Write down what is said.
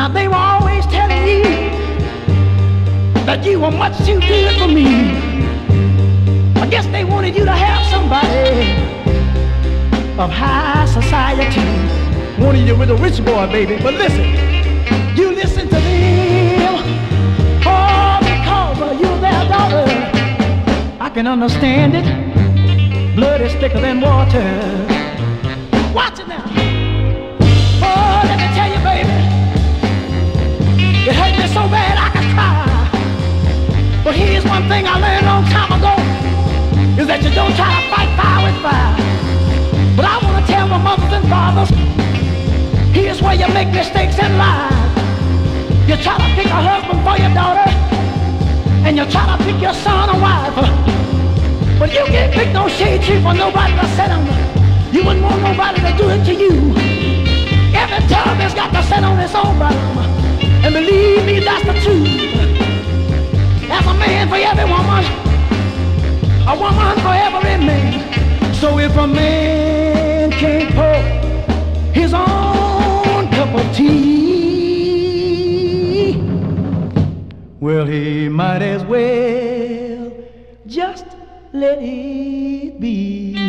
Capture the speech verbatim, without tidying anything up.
Now they were always telling you that you were much too good for me. I guess they wanted you to have somebody of high society. Wanted you with a rich boy, baby. But listen, you listen to them, oh, because uh, you're their daughter. I can understand it. Blood is thicker than water. Watch it now. Oh, let me tell you, baby, it hurt me so bad I could cry. But here's one thing I learned a long time ago, is that you don't try to fight fire with fire. But I want to tell my mothers and fathers, here's where you make mistakes in life. You try to pick a husband for your daughter, and you try to pick your son a wife. But you can't pick no shade tree for nobody to sit on. You wouldn't want nobody to do it to you. Every tub has got to sit on its own bottom. And believe me, that's the truth. There's a man for every woman, a woman for every man. So if a man can't pour his own cup of tea, well, he might as well just let it be.